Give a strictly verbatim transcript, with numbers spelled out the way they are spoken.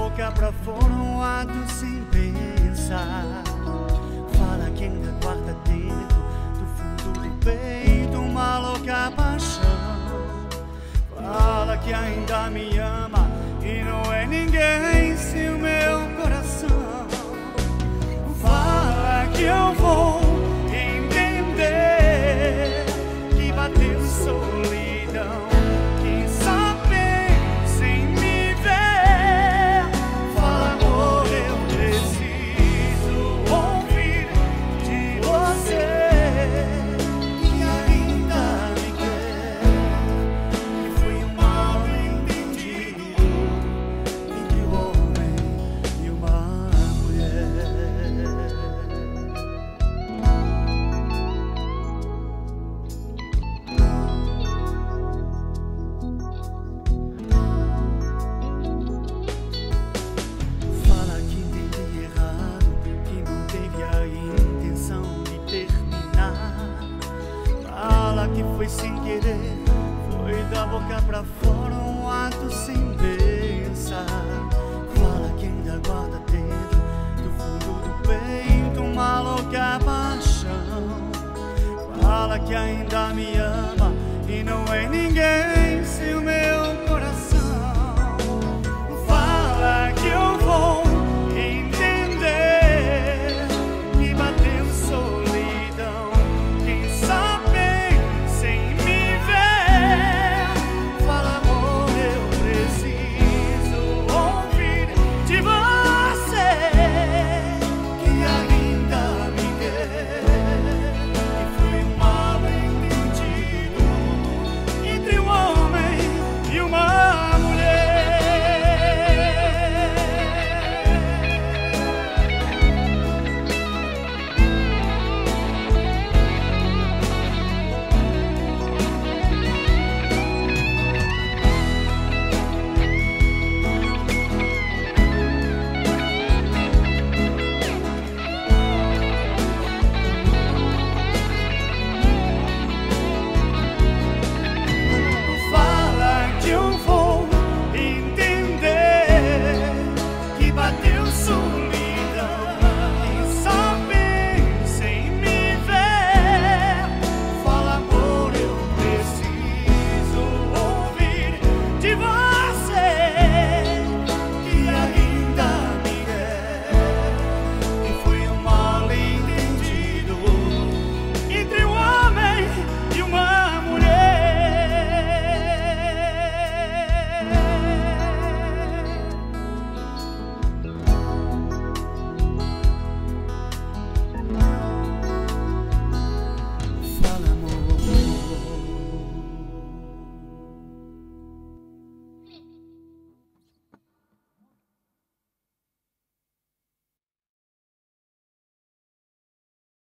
boca pra fora um ato sem pensar. Fala que ainda guarda dentro do fundo do peito uma louca paixão. Fala que ainda me ama e não é ninguém sem o meu coração. Fala que eu vou entender que bateu solidão. Quem só pensa em me ver. Fala, amor, eu preciso ouvir de você que ainda me quer. Que foi um mal entendido entre o homem e uma mulher. Fala que entendi errado, que não teve a intenção de terminar. Fala que foi sem querer, foi da boca pra fora um ato sem pensar. Fala que ainda guarda dentro do fundo do peito uma louca paixão. Fala que ainda me ama e não é ninguém sem o meu coração.